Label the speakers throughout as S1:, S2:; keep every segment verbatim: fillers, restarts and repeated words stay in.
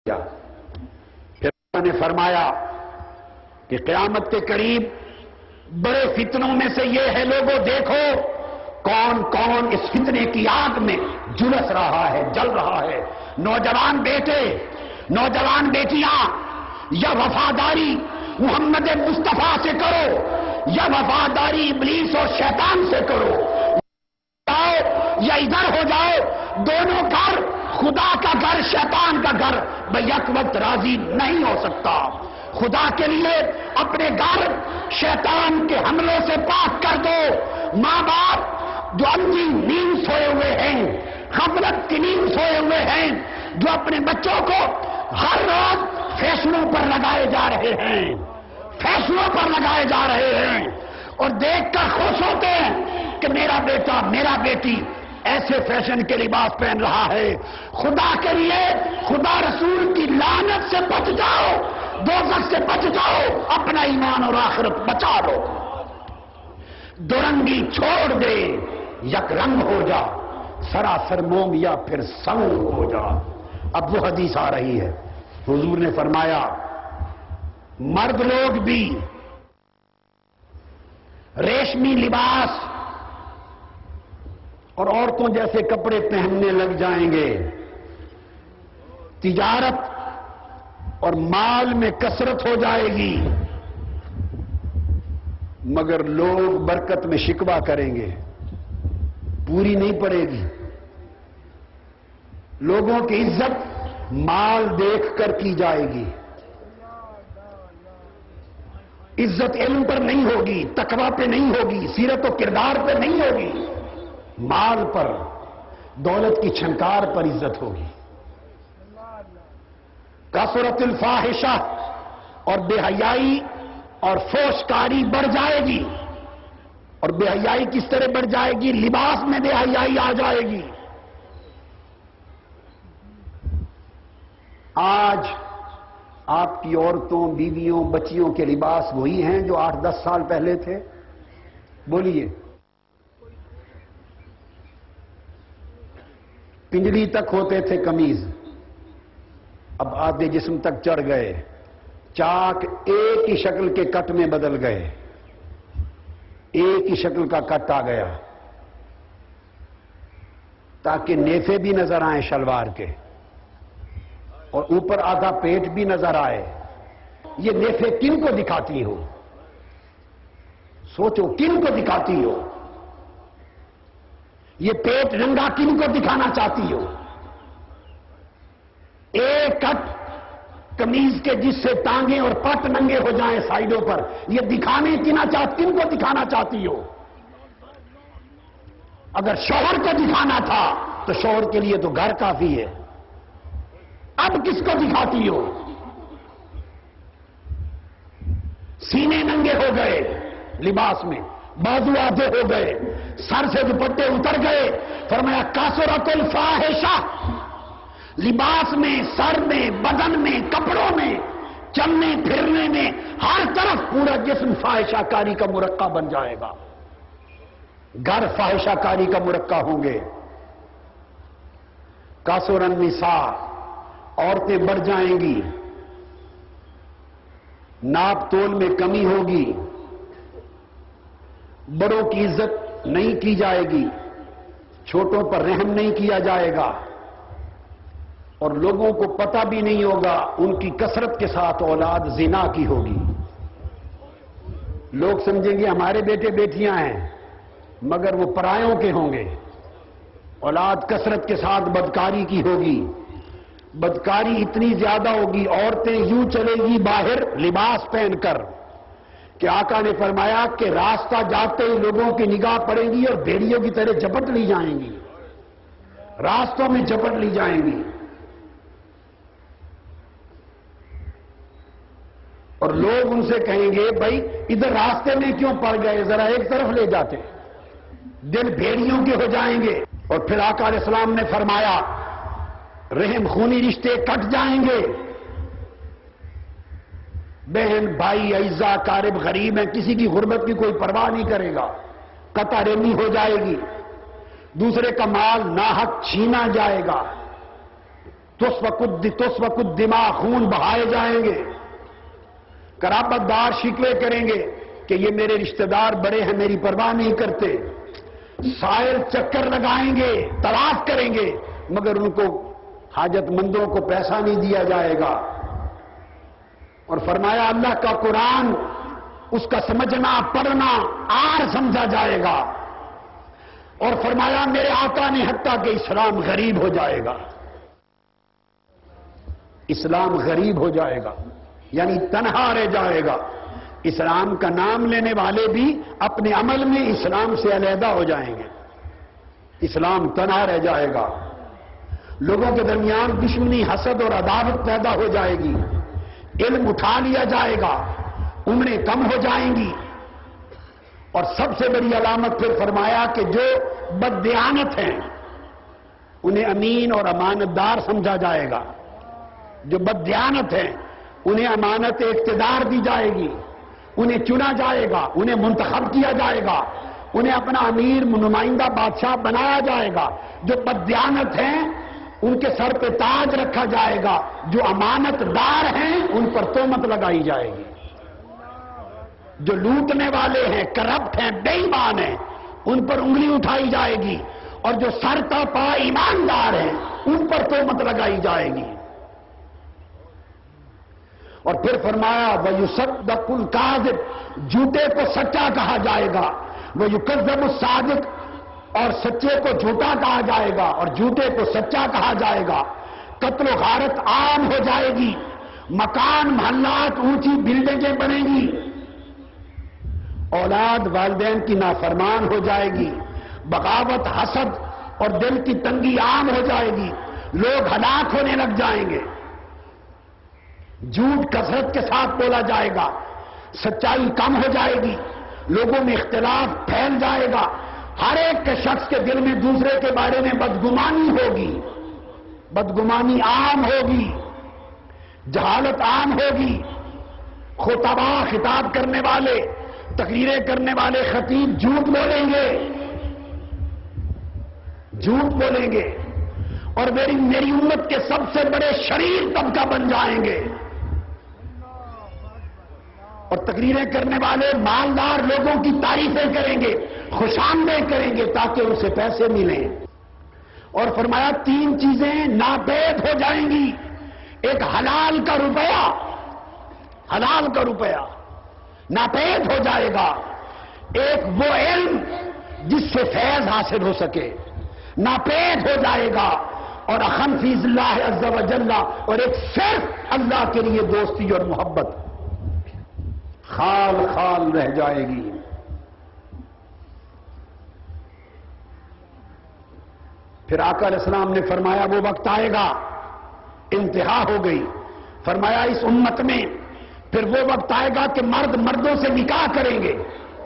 S1: پھر اللہ نے فرمایا کہ قیامت کے قریب بڑے فتنوں میں سے یہ ہے، لوگوں دیکھو کون کون اس فتنے کی آگ میں جلس رہا ہے، جل رہا ہے۔ نوجوان بیٹے، نوجوان بیٹیاں، یا وفاداری محمد مصطفیٰ سے کرو یا وفاداری ابلیس اور شیطان سے کرو، یا ادھر ہو جاؤ، دونوں گھر، خدا کا گھر شیطان کا گھر بیک وقت راضی نہیں ہو سکتا۔ خدا کے لیے اپنے گھر شیطان کے حملوں سے پاک کر دو۔ ماں باپ جو اندھی نیند سوئے ہوئے ہیں، غفلت کی نیند سوئے ہوئے ہیں، جو اپنے بچوں کو ہر روز فیصلوں پر لگائے جا رہے ہیں فیصلوں پر لگائے جا رہے ہیں اور دیکھ کر خوش ہوتے ہیں کہ میرا بیٹا میرا بیٹی ایسے فیشن کے لباس پہن رہا ہے، خدا کے لیے خدا رسول کی لعنت سے بچ جاؤ، دوزخ سے بچ جاؤ، اپنا ایمان اور آخرت بچا لو۔ دورنگی چھوڑ دے، یک رنگ ہو جا، سراسر موم یا پھر سنگ ہو جا۔ اب وہ حدیث آ رہی ہے، حضور نے فرمایا مرد لوگ بھی ریشمی لباس اور عورتوں جیسے کپڑے پہننے لگ جائیں گے، تجارت اور مال میں کثرت ہو جائے گی، مگر لوگ برکت میں شکوہ کریں گے، پوری نہیں پڑے گی۔ لوگوں کی عزت مال دیکھ کر کی جائے گی، عزت علم پر نہیں ہوگی، تقوی پہ نہیں ہوگی، سیرت و کردار پہ نہیں ہوگی، مال پر، دولت کی چھنکار پر عزت ہوگی۔ کثرت الفاحشہ، اور بے حیائی اور فحش کاری بڑھ جائے گی۔ اور بے حیائی کس طرح بڑھ جائے گی؟ لباس میں بے حیائی آ جائے گی۔ آج آپ کی عورتوں، بیویوں، بچیوں کے لباس وہی ہیں جو آٹھ دس سال پہلے تھے؟ بولیے۔ پنجڑی تک ہوتے تھے قمیض، اب آدھے جسم تک چڑھ گئے، چاک ایک ہی شکل کے کٹ میں بدل گئے، ایک ہی شکل کا کٹ آ گیا تاکہ نیفے بھی نظر آئیں شلوار کے اور اوپر آدھا پیٹ بھی نظر آئے۔ یہ نیفے کن کو دکھاتی ہو؟ سوچو کن کو دکھاتی ہو؟ یہ پیٹ ننگا کن کو دکھانا چاہتی ہو؟ ایک کٹ قمیض کے جس سے ٹانگیں اور پٹ ننگے ہو جائیں سائیڈوں پر، یہ دکھانے کنا چاہتی کن کو دکھانا چاہتی ہو؟ اگر شوہر کو دکھانا تھا تو شوہر کے لیے تو گھر کافی ہے، اب کس کو دکھاتی ہو؟ سینے ننگے ہو گئے لباس میں، بازو آدھے ہو گئے، سر سے دوپٹے اتر گئے۔ فرمایا کثرت الفاحشہ، لباس میں، سر میں، بدن میں، کپڑوں میں، چلنے پھرنے میں، ہر طرف پورا جسم فاحشہ کاری کا مرقع بن جائے گا، گھر فاحشہ کاری کا مرقع ہوں گے۔ کثر النساء، عورتیں بڑھ جائیں گی، ناپ تول میں کمی ہوگی، بڑوں کی عزت نہیں کی جائے گی، چھوٹوں پر رحم نہیں کیا جائے گا، اور لوگوں کو پتہ بھی نہیں ہوگا ان کی کثرت کے ساتھ اولاد زنا کی ہوگی۔ لوگ سمجھیں گے ہمارے بیٹے بیٹیاں ہیں، مگر وہ پرایوں کے ہوں گے۔ اولاد کثرت کے ساتھ بدکاری کی ہوگی، بدکاری اتنی زیادہ ہوگی، عورتیں یوں چلے گی باہر لباس پہن کر کہ آقا نے فرمایا کہ راستہ جاتے ہی لوگوں کی نگاہ پڑے گی اور بھیڑیوں کی طرح جھپٹ لی جائیں گی، راستوں میں جھپٹ لی جائیں گی، اور لوگ ان سے کہیں گے بھائی ادھر راستے میں کیوں پڑ گئے، ذرا ایک طرف لے جاتے، دل بھیڑیوں کے ہو جائیں گے۔ اور پھر آقا علیہ السلام نے فرمایا رحم خونی رشتے کٹ جائیں گے، بہن بھائی اعزا قارب غریب ہیں، کسی کی غربت کی کوئی پرواہ نہیں کرے گا، قطع رحمی ہو جائے گی، دوسرے کا مال ناحق چھینا جائے گا، تسفک تسفک الدماء، خون بہائے جائیں گے، قرابت دار شکوے کریں گے کہ یہ میرے رشتہ دار بڑے ہیں، میری پرواہ نہیں کرتے، سائل چکر لگائیں گے، طواف کریں گے، مگر ان کو حاجت مندوں کو پیسہ نہیں دیا جائے گا۔ اور فرمایا اللہ کا قرآن، اس کا سمجھنا پڑھنا آر سمجھا جائے گا۔ اور فرمایا میرے آقا نے حتیٰ کہ اسلام غریب ہو جائے گا، اسلام غریب ہو جائے گا، یعنی تنہا رہ جائے گا۔ اسلام کا نام لینے والے بھی اپنے عمل میں اسلام سے علیحدہ ہو جائیں گے، اسلام تنہا رہ جائے گا، لوگوں کے درمیان دشمنی، حسد اور عداوت پیدا ہو جائے گی، علم اٹھا لیا جائے گا، عمریں کم ہو جائیں گی۔ اور سب سے بڑی علامت پھر فرمایا کہ جو بددیانت ہیں انہیں امین اور امانت دار سمجھا جائے گا، جو بددیانت ہیں انہیں امانت اقتدار دی جائے گی، انہیں چنا جائے گا، انہیں منتخب کیا جائے گا، انہیں اپنا امیر نمائندہ بادشاہ بنایا جائے گا۔ جو بددیانت ہیں ان کے سر پہ تاج رکھا جائے گا، جو امانت دار ہیں ان پر تہمت لگائی جائے گی، جو لوٹنے والے ہیں، کرپٹ ہیں، بے ایمان ہیں، ان پر انگلی اٹھائی جائے گی، اور جو سر تا پا ایماندار ہیں ان پر تہمت لگائی جائے گی۔ اور پھر فرمایا وَيُصَدَّقُ الْكَاذِبُ، جھوٹے کو سچا کہا جائے گا، وَيُكَذَّبُ الصَّادِقُ، اور سچے کو جھوٹا کہا جائے گا اور جھوٹے کو سچا کہا جائے گا۔ قتل و غارت عام ہو جائے گی، مکان محلات اونچی بلڈنگیں بنیں گی، اولاد والدین کی نافرمان ہو جائے گی، بغاوت، حسد اور دل کی تنگی عام ہو جائے گی، لوگ ہلاک ہونے لگ جائیں گے، جھوٹ کثرت کے ساتھ بولا جائے گا، سچائی کم ہو جائے گی، لوگوں میں اختلاف پھیل جائے گا، ہر ایک کے شخص کے دل میں دوسرے کے بارے میں بدگمانی ہوگی، بدگمانی عام ہوگی، جہالت عام ہوگی، خطبا خطاب کرنے والے، تقریریں کرنے والے خطیب جھوٹ بولیں گے، جھوٹ بولیں گے، اور میری میری امت کے سب سے بڑے شریر طبقہ بن جائیں گے۔ اور تقریریں کرنے والے مالدار لوگوں کی تعریفیں کریں گے، خوشامدیں کریں گے تاکہ ان سے پیسے ملیں۔ اور فرمایا تین چیزیں ناپید ہو جائیں گی، ایک حلال کا روپیہ، حلال کا روپیہ ناپید ہو جائے گا، ایک وہ علم جس سے فیض حاصل ہو سکے ناپید ہو جائے گا، اور اخن فی اللہ عز و جل، اور ایک صرف اللہ کے لیے دوستی اور محبت خال خال رہ جائے گی۔ پھر آقا علیہ السلام نے فرمایا وہ وقت آئے گا، انتہا ہو گئی، فرمایا اس امت میں پھر وہ وقت آئے گا کہ مرد مردوں سے نکاح کریں گے،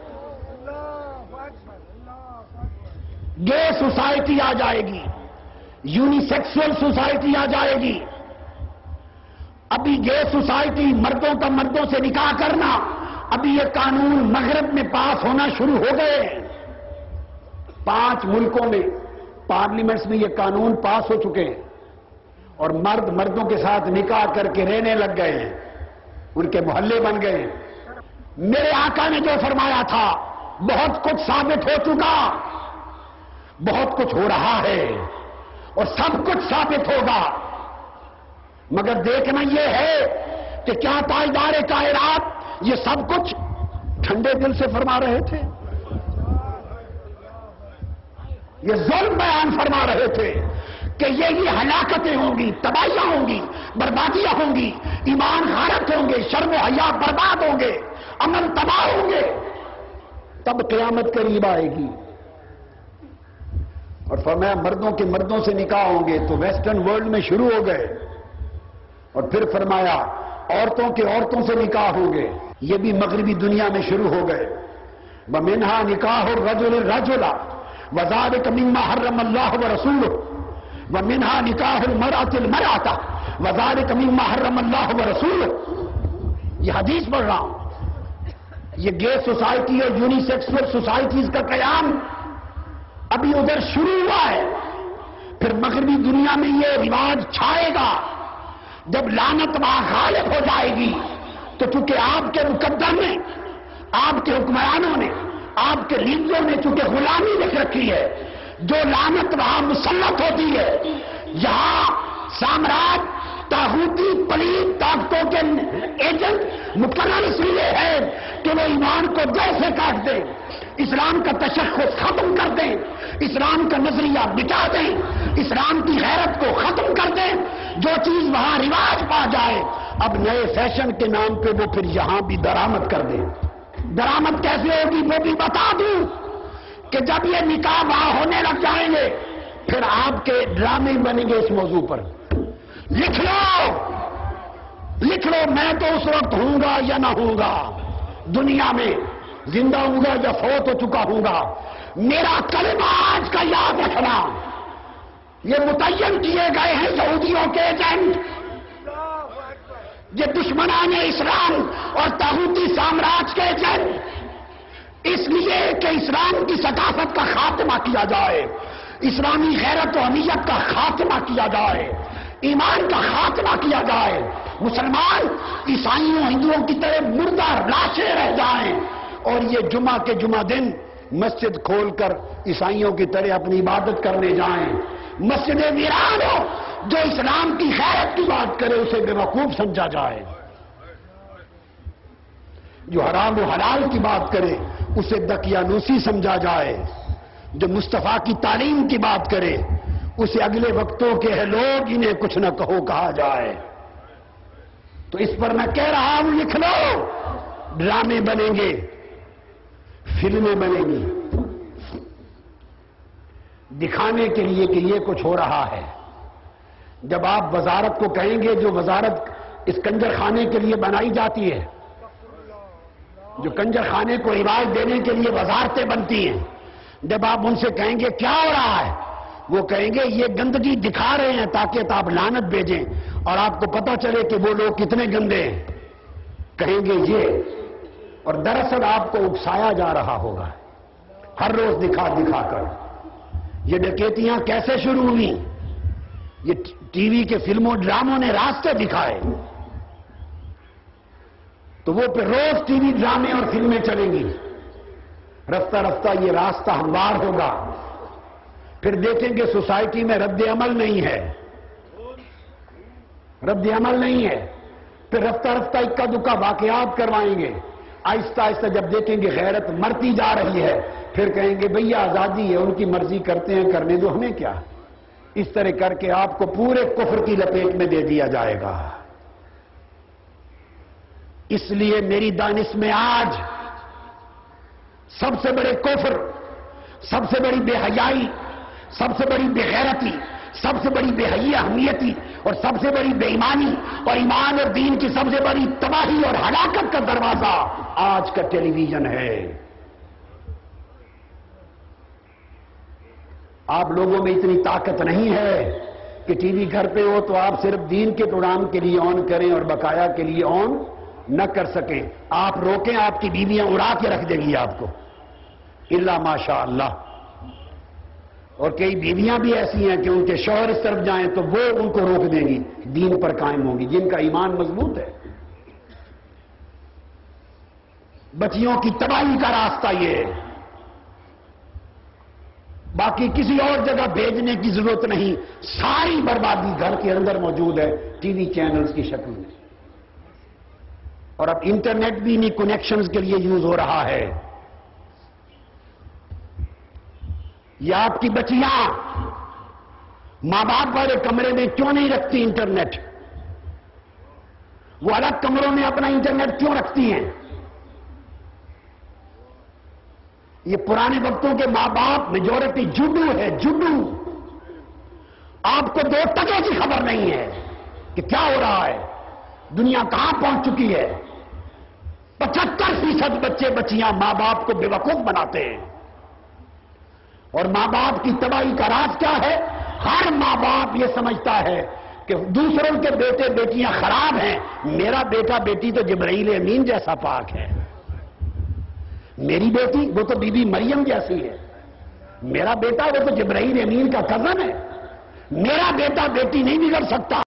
S1: گے سوسائٹی آ جائے گی، یونی سیکسول سوسائٹی آ جائے گی۔ ابھی گے سوسائٹی، مردوں کا مردوں سے نکاح کرنا، ابھی یہ قانون مغرب میں پاس ہونا شروع ہو گئے ہیں، پانچ ملکوں میں پارلیمنٹس میں یہ قانون پاس ہو چکے ہیں، اور مرد مردوں کے ساتھ نکاح کر کے رہنے لگ گئے ہیں، ان کے محلے بن گئے ہیں۔ میرے آقا نے جو فرمایا تھا بہت کچھ ثابت ہو چکا، بہت کچھ ہو رہا ہے، اور سب کچھ ثابت ہوگا، مگر دیکھنا یہ ہے کہ کیا تاجدار کائنات یہ سب کچھ ٹھنڈے دل سے فرما رہے تھے؟ یہ ظلم بیان فرما رہے تھے کہ یہ ہلاکتیں ہوں گی، تباہیاں ہوں گی، بربادیاں ہوں گی، ایمان غارت ہوں گے، شرم و حیا برباد ہوں گے، امن تباہ ہوں گے، تب قیامت قریب آئے گی۔ اور فرمایا مردوں کے مردوں سے نکاح ہوں گے تو ویسٹرن ورلڈ میں شروع ہو گئے، اور پھر فرمایا عورتوں کے عورتوں سے نکاح ہوں گے، یہ بھی مغربی دنیا میں شروع ہو گئے۔ وَمِنْهَا نِكَاحُ الرَّجُلِ الرَّجُلَ وَذَلِكَ مِمَّا حَرَّمَ اللَّهُ وَرَسُولُهُ وَمِنْهَا نِكَاحُ الْمَرْأَةِ الْمَرْأَةَ وَذَلِكَ مِمَّا حَرَّمَ اللَّهُ وَرَسُولُهُ۔ یہ حدیث پڑھ رہا ہوں۔ یہ گے سوسائٹی اور یونی سیکسول سوسائٹیز کا قیام ابھی ادھر شروع ہوا ہے، پھر مغربی دنیا میں یہ رواج چھائے گا. جب لعنت وہاں غالب ہو جائے گی تو چونکہ آپ کے مقدر نے، آپ کے حکمرانوں نے، آپ کے لیڈروں نے چونکہ غلامی لکھ رکھی ہے، جو لعنت وہاں مسلط ہوتی ہے، یہاں سامراج طاغوتی پلید طاقتوں کے ایجنٹ مقرر اس لیے ہے کہ وہ ایمان کو جڑ سے کاٹ دیں، اسلام کا تشخص ختم کر دیں، اسلام کا نظریہ مٹا دیں، اسلام کی غیرت کو ختم کر دیں. جو چیز وہاں رواج پا جائے اب نئے فیشن کے نام پہ وہ پھر یہاں بھی درآمد کر دیں. درآمد کیسے ہوگی وہ بھی بتا دوں کہ جب یہ نکاح وہاں ہونے لگ جائیں گے پھر آپ کے ڈرامے بنیں گے اس موضوع پر. لکھ لو لکھ لو میں تو اس وقت ہوں گا یا نہ ہوں گا دنیا میں، زندہ ہوں گا یا فوت ہو چکا ہوں گا. میرا کلمہ آج کا یاد رکھنا، یہ متعین کیے گئے ہیں یہودیوں کے ایجنٹ، یہ دشمنان اسلام اور طاغوتی سامراج کے ایجنٹ، اس لیے کہ اسلام کی ثقافت کا خاتمہ کیا جائے، اسلامی غیرت و حمیت کا خاتمہ کیا جائے، ایمان کا خاتمہ کیا جائے، مسلمان عیسائیوں ہندوؤں کی طرح مردہ لاشیں رہ جائیں اور یہ جمعہ کے جمعہ دن مسجد کھول کر عیسائیوں کی طرح اپنی عبادت کرنے جائیں. مسجد ویران ہو، جو اسلام کی غیرت کی بات کرے اسے بے وقوف سمجھا جائے، جو حرام و حلال کی بات کرے اسے دقیانوسی سمجھا جائے، جو مصطفیٰ کی تعلیم کی بات کرے اسے اگلے وقتوں کے ہے لوگ انہیں کچھ نہ کہو کہا جائے. تو اس پر میں کہہ رہا ہوں لکھ لو، ڈرامے بنیں گے، فلمیں بنیں گی دکھانے کے لیے کہ یہ کچھ ہو رہا ہے. جب آپ وزارت کو کہیں گے، جو وزارت اس کنجر خانے کے لیے بنائی جاتی ہے، جو کنجر خانے کو رواج دینے کے لیے وزارتیں بنتی ہیں، جب آپ ان سے کہیں گے کیا ہو رہا ہے، وہ کہیں گے یہ گندگی دکھا رہے ہیں تاکہ آپ لعنت بھیجیں اور آپ کو پتا چلے کہ وہ لوگ کتنے گندے ہیں، کہیں گے یہ. اور دراصل آپ کو اکسایا جا رہا ہوگا ہر روز دکھا دکھا کر. یہ ڈکیتیاں کیسے شروع ہوئی؟ یہ ٹی وی کے فلموں ڈراموں نے راستے دکھائے، تو وہ پھر روز ٹی وی ڈرامے اور فلمیں چلیں گی. رفتہ رفتہ یہ راستہ ہموار ہوگا، پھر دیکھیں گے سوسائٹی میں رد عمل نہیں ہے، رد عمل نہیں ہے، پھر رفتہ رفتہ اکا دکا واقعات کروائیں گے. آہستہ آہستہ جب دیکھیں گے غیرت مرتی جا رہی ہے پھر کہیں گے بھیا آزادی ہے، ان کی مرضی کرتے ہیں، کرنے دو، ہمیں کیا. اس طرح کر کے آپ کو پورے کفر کی لپیٹ میں دے دیا جائے گا. اس لیے میری دانش میں آج سب سے بڑے کفر، سب سے بڑی بے حیائی، سب سے بڑی بے غیرتی، سب سے بڑی بے حیائی اہمیتی اور سب سے بڑی بے ایمانی اور ایمان اور دین کی سب سے بڑی تباہی اور ہلاکت کا دروازہ آج کا ٹیلی ویژن ہے. آپ لوگوں میں اتنی طاقت نہیں ہے کہ ٹی وی گھر پہ ہو تو آپ صرف دین کے پروگرام کے لیے آن کریں اور بقایا کے لیے آن نہ کر سکیں. آپ روکیں، آپ کی بیویاں اڑا کے رکھ دیں گی آپ کو، الا ماشاء اللہ. اور کئی بیویاں بھی ایسی ہیں کہ ان کے شوہر اس طرف جائیں تو وہ ان کو روک دیں گی، دین پر قائم ہوں گی، جن کا ایمان مضبوط ہے. بچیوں کی تباہی کا راستہ یہ ہے، باقی کسی اور جگہ بھیجنے کی ضرورت نہیں. ساری بربادی گھر کے اندر موجود ہے ٹی وی چینلز کی شکل میں. اور اب انٹرنیٹ بھی انہی کنیکشنز کے لیے یوز ہو رہا ہے. یہ آپ کی بچیاں ماں باپ والے کمرے میں کیوں نہیں رکھتی انٹرنیٹ؟ وہ الگ کمروں میں اپنا انٹرنیٹ کیوں رکھتی ہیں؟ یہ پرانے وقتوں کے ماں باپ میجورٹی جڈو ہے، جڈو. آپ کو دو ٹکے کی خبر نہیں ہے کہ کیا ہو رہا ہے، دنیا کہاں پہنچ چکی ہے. پچہتر فیصد بچے بچیاں ماں باپ کو بے وقوف بناتے ہیں. اور ماں باپ کی تباہی کا راز کیا ہے؟ ہر ماں باپ یہ سمجھتا ہے کہ دوسروں کے بیٹے بیٹیاں خراب ہیں، میرا بیٹا بیٹی تو جبرائیل امین جیسا پاک ہے، میری بیٹی وہ تو بی بی مریم جیسی ہے، میرا بیٹا وہ تو جبرائیل امین کا کزن ہے. میرا بیٹا بیٹی نہیں بگڑ سکتا۔